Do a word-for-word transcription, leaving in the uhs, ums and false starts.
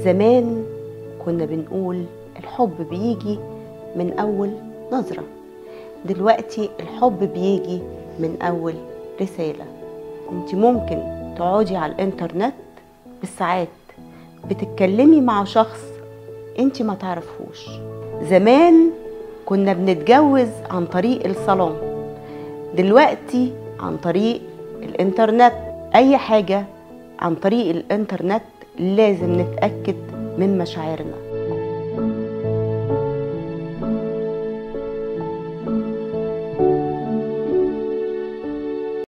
زمان كنا بنقول الحب بيجي من أول نظرة، دلوقتي الحب بيجي من أول رسالة. انت ممكن تقعدي على الانترنت بالساعات بتتكلمي مع شخص انت ما تعرفهوش. زمان كنا بنتجوز عن طريق الصالون، دلوقتي عن طريق الانترنت. اي حاجة عن طريق الانترنت لازم نتأكد من مشاعرنا.